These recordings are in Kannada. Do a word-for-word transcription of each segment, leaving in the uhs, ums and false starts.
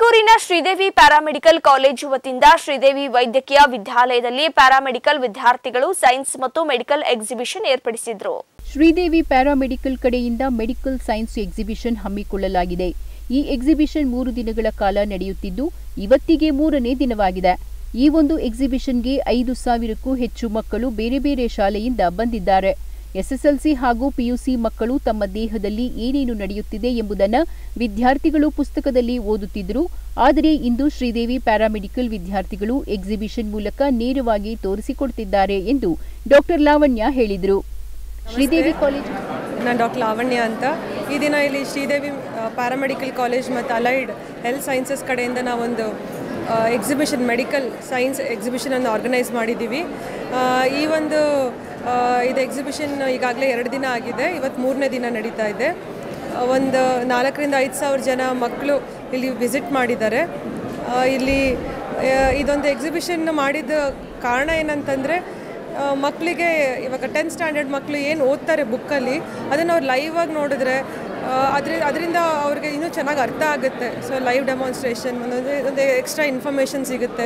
ತುಮಕೂರಿನ ಶ್ರೀದೇವಿ ಪ್ಯಾರಾಮೆಡಿಕಲ್ ಕಾಲೇಜು ವತಿಯಿಂದ ಶ್ರೀದೇವಿ ವೈದ್ಯಕೀಯ ವಿದ್ಯಾಲಯದಲ್ಲಿ ಪ್ಯಾರಾಮೆಡಿಕಲ್ ವಿದ್ಯಾರ್ಥಿಗಳು ಸೈನ್ಸ್ ಮತ್ತು ಮೆಡಿಕಲ್ ಎಕ್ಸಿಬಿಷನ್ ಏರ್ಪಡಿಸಿದರು. ಶ್ರೀದೇವಿ ಪ್ಯಾರಾಮೆಡಿಕಲ್ ಕಡೆಯಿಂದ ಮೆಡಿಕಲ್ ಸೈನ್ಸ್ ಎಕ್ಸಿಬಿಷನ್ ಹಮ್ಮಿಕೊಳ್ಳಲಾಗಿದೆ. ಈ ಎಕ್ಸಿಬಿಷನ್ ಮೂರು ದಿನಗಳ ಕಾಲ ನಡೆಯುತ್ತಿದ್ದು ಇವತ್ತಿಗೆ ಮೂರನೇ ದಿನವಾಗಿದೆ. ಈ ಒಂದು ಎಕ್ಸಿಬಿಷನ್ಗೆ ಐದು ಸಾವಿರಕ್ಕೂ ಹೆಚ್ಚು ಮಕ್ಕಳು ಬೇರೆ ಬೇರೆ ಶಾಲೆಯಿಂದ ಬಂದಿದ್ದಾರೆ. ಎಸ್ಎಸ್ಎಲ್ಸಿ ಹಾಗೂ ಪಿಯುಸಿ ಮಕ್ಕಳು ತಮ್ಮ ದೇಹದಲ್ಲಿ ಏನೇನು ನಡೆಯುತ್ತಿದೆ ಎಂಬುದನ್ನು ವಿದ್ಯಾರ್ಥಿಗಳು ಪುಸ್ತಕದಲ್ಲಿ ಓದುತ್ತಿದ್ದರು. ಆದರೆ ಇಂದು ಶ್ರೀದೇವಿ ಪ್ಯಾರಾಮೆಡಿಕಲ್ ವಿದ್ಯಾರ್ಥಿಗಳು ಎಕ್ಸಿಬಿಷನ್ ಮೂಲಕ ನೇರವಾಗಿ ತೋರಿಸಿಕೊಡುತ್ತಿದ್ದಾರೆ ಎಂದು ಡಾಕ್ಟರ್ ಲಾವಣ್ಯ ಹೇಳಿದರು. ಶ್ರೀದೇವಿ ಕಾಲೇಜ್ ನಾನು ಡಾಕ್ಟರ್ ಲಾವಣ್ಯ ಅಂತ. ಈ ದಿನ ಇಲ್ಲಿ ಶ್ರೀದೇವಿ ಪ್ಯಾರಾಮೆಡಿಕಲ್ ಕಾಲೇಜ್ ಮತ್ತು ಅಲೈಡ್ ಹೆಲ್ತ್ ಸೈನ್ಸಸ್ ಕಡೆಯಿಂದ ನಾವೊಂದು ಎಕ್ಸಿಬಿಷನ್ ಮೆಡಿಕಲ್ ಸೈನ್ಸ್ ಎಕ್ಸಿಬಿಷನನ್ನು ಆರ್ಗನೈಸ್ ಮಾಡಿದ್ದೀವಿ. ಈ ಒಂದು ಇದು ಎಕ್ಸಿಬಿಷನ್ ಈಗಾಗಲೇ ಎರಡು ದಿನ ಆಗಿದೆ. ಇವತ್ತು ಮೂರನೇ ದಿನ ನಡೀತಾ ಇದೆ. ಒಂದು ನಾಲ್ಕರಿಂದ ಐದು ಸಾವಿರ ಜನ ಮಕ್ಕಳು ಇಲ್ಲಿ ವಿಸಿಟ್ ಮಾಡಿದ್ದಾರೆ. ಇಲ್ಲಿ ಇದೊಂದು ಎಕ್ಸಿಬಿಷನ್ ಮಾಡಿದ ಕಾರಣ ಏನಂತಂದರೆ ಮಕ್ಕಳಿಗೆ ಇವಾಗ ಟೆಂತ್ ಸ್ಟ್ಯಾಂಡರ್ಡ್ ಮಕ್ಕಳು ಏನು ಓದ್ತಾರೆ ಬುಕ್ಕಲ್ಲಿ ಅದನ್ನು ಅವ್ರು ಲೈವ್ ಆಗಿ ನೋಡಿದ್ರೆ ಅದ್ರ ಅದರಿಂದ ಅವ್ರಿಗೆ ಇನ್ನೂ ಚೆನ್ನಾಗಿ ಅರ್ಥ ಆಗುತ್ತೆ. ಸೊ ಲೈವ್ ಡೆಮಾನ್ಸ್ಟ್ರೇಷನ್ ಒಂದೊಂದು ಒಂದು ಎಕ್ಸ್ಟ್ರಾ ಇನ್ಫಾರ್ಮೇಷನ್ ಸಿಗುತ್ತೆ.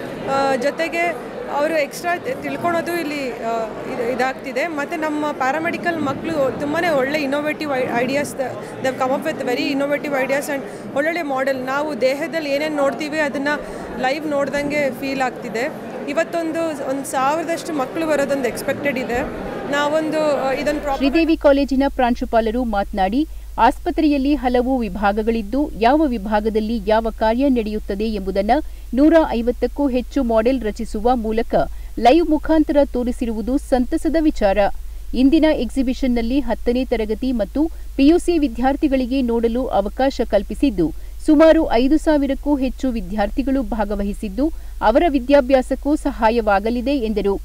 ಜೊತೆಗೆ ಅವರು ಎಕ್ಸ್ಟ್ರಾ ತಿಳ್ಕೊಳೋದು ಇಲ್ಲಿ ಇದಾಗ್ತಿದೆ. ಮತ್ತು ನಮ್ಮ ಪ್ಯಾರಾಮೆಡಿಕಲ್ ಮಕ್ಕಳು ತುಂಬಾ ಒಳ್ಳೆ innovative ideas they come up with very innovative ideas and ಒಳ್ಳೊಳ್ಳೆ ಮಾಡೆಲ್. ನಾವು ದೇಹದಲ್ಲಿ ಏನೇನು ನೋಡ್ತೀವಿ ಅದನ್ನು ಲೈವ್ ನೋಡ್ದಂಗೆ ಫೀಲ್ ಆಗ್ತಿದೆ. ಇವತ್ತೊಂದು ಒಂದು ಸಾವಿರದಷ್ಟು ಮಕ್ಕಳು ಬರೋದೊಂದು ಎಕ್ಸ್ಪೆಕ್ಟೆಡ್ ಇದೆ. ನಾವೊಂದು ಇದನ್ನು ಶ್ರೀದೇವಿ ಕಾಲೇಜಿನ ಪ್ರಾಂಶುಪಾಲರು ಮಾತನಾಡಿ, ಆಸ್ಪತ್ರೆಯಲ್ಲಿ ಹಲವು ವಿಭಾಗಗಳಿದ್ದು ಯಾವ ವಿಭಾಗದಲ್ಲಿ ಯಾವ ಕಾರ್ಯ ನಡೆಯುತ್ತದೆ ಎಂಬುದನ್ನು ನೂರ ಐವತ್ತಕ್ಕೂ ಹೆಚ್ಚು ಮಾಡೆಲ್ ರಚಿಸುವ ಮೂಲಕ ಲೈವ್ ಮುಖಾಂತರ ತೋರಿಸಿರುವುದು ಸಂತಸದ ವಿಚಾರ. ಇಂದಿನ ಎಕ್ಸಿಬಿಷನ್ನಲ್ಲಿ ಹತ್ತನೇ ತರಗತಿ ಮತ್ತು ಪಿಯುಸಿ ವಿದ್ಯಾರ್ಥಿಗಳಿಗೆ ನೋಡಲು ಅವಕಾಶ ಕಲ್ಪಿಸಿದ್ದು ಸುಮಾರು ಐದು ಸಾವಿರಕ್ಕೂ ಹೆಚ್ಚು ವಿದ್ಯಾರ್ಥಿಗಳು ಭಾಗವಹಿಸಿದ್ದು ಅವರ ವಿದ್ಯಾಭ್ಯಾಸಕ್ಕೂ ಸಹಾಯವಾಗಲಿದೆ ಎಂದರು.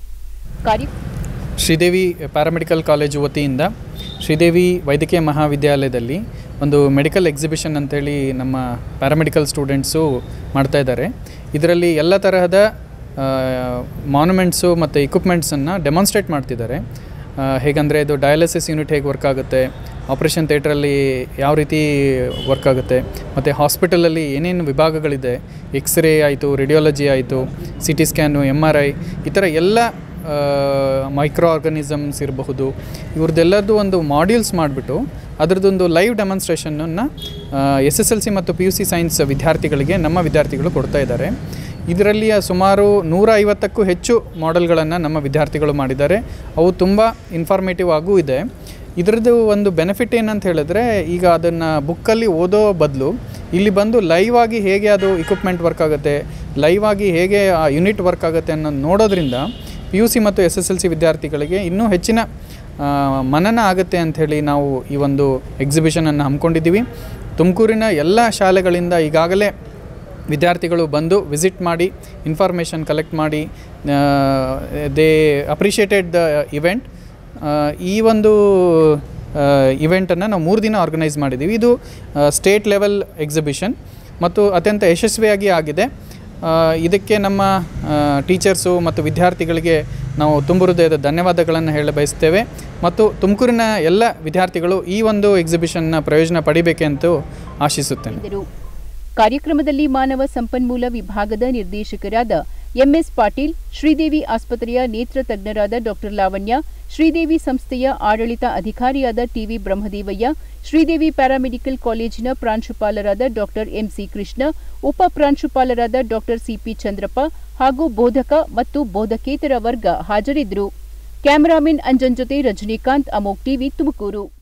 ಶ್ರೀದೇವಿ ಪ್ಯಾರಾಮೆಡಿಕಲ್ ಕಾಲೇಜು ವತಿಯಿಂದ ಶ್ರೀದೇವಿ ವೈದ್ಯಕೀಯ ಮಹಾವಿದ್ಯಾಲಯದಲ್ಲಿ ಒಂದು ಮೆಡಿಕಲ್ ಎಕ್ಸಿಬಿಷನ್ ಅಂತೇಳಿ ನಮ್ಮ ಪ್ಯಾರಾಮೆಡಿಕಲ್ ಸ್ಟೂಡೆಂಟ್ಸು ಮಾಡ್ತಾ ಇದ್ದಾರೆ. ಇದರಲ್ಲಿ ಎಲ್ಲ ತರಹದ ಮಾನ್ಯುಮೆಂಟ್ಸು ಮತ್ತು ಇಕ್ವಿಪ್ಮೆಂಟ್ಸನ್ನು ಡೆಮಾನ್ಸ್ಟ್ರೇಟ್ ಮಾಡ್ತಿದ್ದಾರೆ. ಹೇಗೆಂದರೆ ಇದು ಡಯಾಲಿಸಿಸ್ ಯೂನಿಟ್ ಹೇಗೆ ವರ್ಕ್ ಆಗುತ್ತೆ, ಆಪ್ರೇಷನ್ ಥಿಯೇಟ್ರಲ್ಲಿ ಯಾವ ರೀತಿ ವರ್ಕ್ ಆಗುತ್ತೆ, ಮತ್ತು ಹಾಸ್ಪಿಟಲಲ್ಲಿ ಏನೇನು ವಿಭಾಗಗಳಿದೆ, ಎಕ್ಸ್ರೇ ಆಯಿತು, ರೇಡಿಯಾಲಜಿ ಆಯಿತು, C T scan, M R I, ಈ ಥರ ಎಲ್ಲ ಮೈಕ್ರೋ ಆರ್ಗನಿಸಮ್ಸ್ ಇರಬಹುದು, ಇವ್ರದ್ದೆಲ್ಲರದ್ದು ಒಂದು ಮಾಡ್ಯೂಲ್ಸ್ ಮಾಡಿಬಿಟ್ಟು ಅದರದ್ದೊಂದು ಲೈವ್ ಡೆಮಾನ್ಸ್ಟ್ರೇಷನನ್ನು ಎಸ್ ಎಸ್ ಎಲ್ ಸಿ ಮತ್ತು ಪಿ ಯು ಸಿ ಸೈನ್ಸ್ ವಿದ್ಯಾರ್ಥಿಗಳಿಗೆ ನಮ್ಮ ವಿದ್ಯಾರ್ಥಿಗಳು ಕೊಡ್ತಾ ಇದ್ದಾರೆ. ಇದರಲ್ಲಿ ಸುಮಾರು ನೂರ ಐವತ್ತಕ್ಕೂ ಹೆಚ್ಚು ಮಾಡೆಲ್ಗಳನ್ನು ನಮ್ಮ ವಿದ್ಯಾರ್ಥಿಗಳು ಮಾಡಿದ್ದಾರೆ. ಅವು ತುಂಬ ಇನ್ಫಾರ್ಮೇಟಿವ್ ಆಗೂ ಇದೆ. ಇದರದ್ದು ಒಂದು ಬೆನಿಫಿಟ್ ಏನಂತ ಹೇಳಿದ್ರೆ, ಈಗ ಅದನ್ನು ಬುಕ್ಕಲ್ಲಿ ಓದೋ ಬದಲು ಇಲ್ಲಿ ಬಂದು ಲೈವ್ ಆಗಿ ಹೇಗೆ ಅದು ಇಕ್ವಿಪ್ಮೆಂಟ್ ವರ್ಕ್ ಆಗುತ್ತೆ, ಲೈವ್ ಆಗಿ ಹೇಗೆ ಆ ಯೂನಿಟ್ ವರ್ಕ್ ಆಗುತ್ತೆ ಅನ್ನೋದು ನೋಡೋದ್ರಿಂದ ಪಿ ಯು ಸಿ ಮತ್ತು ಎಸ್ ಎಸ್ ಎಲ್ ಸಿ ವಿದ್ಯಾರ್ಥಿಗಳಿಗೆ ಇನ್ನೂ ಹೆಚ್ಚಿನ ಮನನ ಆಗುತ್ತೆ ಅಂಥೇಳಿ ನಾವು ಈ ಒಂದು ಎಕ್ಸಿಬಿಷನನ್ನು ಹಮ್ಮಿಕೊಂಡಿದ್ದೀವಿ. ತುಮಕೂರಿನ ಎಲ್ಲ ಶಾಲೆಗಳಿಂದ ಈಗಾಗಲೇ ವಿದ್ಯಾರ್ಥಿಗಳು ಬಂದು ವಿಸಿಟ್ ಮಾಡಿ ಇನ್ಫಾರ್ಮೇಷನ್ ಕಲೆಕ್ಟ್ ಮಾಡಿ ದೇ ಅಪ್ರಿಷಿಯೇಟೆಡ್ ದ ಇವೆಂಟ್. ಈ ಒಂದು ಇವೆಂಟನ್ನು ನಾವು ಮೂರು ದಿನ ಆರ್ಗನೈಸ್ ಮಾಡಿದ್ದೀವಿ. ಇದು ಸ್ಟೇಟ್ ಲೆವೆಲ್ ಎಕ್ಸಿಬಿಷನ್ ಮತ್ತು ಅತ್ಯಂತ ಯಶಸ್ವಿಯಾಗಿ ಆಗಿದೆ. ಇದಕ್ಕೆ ನಮ್ಮ ಟೀಚರ್ಸು ಮತ್ತು ವಿದ್ಯಾರ್ಥಿಗಳಿಗೆ ನಾವು ತುಂಬ ಹೃದಯದ ಧನ್ಯವಾದಗಳನ್ನು ಹೇಳ ಬಯಸ್ತೇವೆ. ಮತ್ತು ತುಮಕೂರಿನ ಎಲ್ಲ ವಿದ್ಯಾರ್ಥಿಗಳು ಈ ಒಂದು ಎಕ್ಸಿಬಿಷನ್ನ ಪ್ರಯೋಜನ ಪಡಿಬೇಕೆಂದು ಆಶಿಸುತ್ತೇನೆ. ಕಾರ್ಯಕ್ರಮದಲ್ಲಿ ಮಾನವ ಸಂಪನ್ಮೂಲ ವಿಭಾಗದ ನಿರ್ದೇಶಕರಾದ ಎಂಎಸ್ ಪಾಟೀಲ್, ಶ್ರೀದೇವಿ ಆಸ್ಪತ್ರೆಯ ನೇತ್ರ ತಜ್ಞರಾದ ಡಾಕ್ಟರ್ ಲಾವಣ್ಯ, ಶ್ರೀದೇವಿ ಸಂಸ್ಥೆಯ ಆಡಳಿತ ಅಧಿಕಾರಿಯಾದ ಟಿವಿ ಬ್ರಹ್ಮದೇವಯ್ಯ, ಶ್ರೀದೇವಿ ಪ್ಯಾರಾಮೆಡಿಕಲ್ ಕಾಲೇಜಿನ ಪ್ರಾಂಶುಪಾಲರಾದ ಡಾಕ್ಟರ್ ಎಂಸಿ ಕೃಷ್ಣ, ಉಪ ಪ್ರಾಂಶುಪಾಲರಾದ ಡಾಕ್ಟರ್ ಸಿಪಿ ಚಂದ್ರಪ್ಪ ಹಾಗೂ ಬೋಧಕ ಮತ್ತು ಬೋಧಕೇತರ ವರ್ಗ ಹಾಜರಿದ್ದರು. ಕ್ಯಾಮರಾಮನ್ ಅಂಜನ್ ಜೊತೆ ರಜನಿಕಾಂತ್, ಅಮೋಕ್ ಟಿವಿ, ತುಮಕೂರು.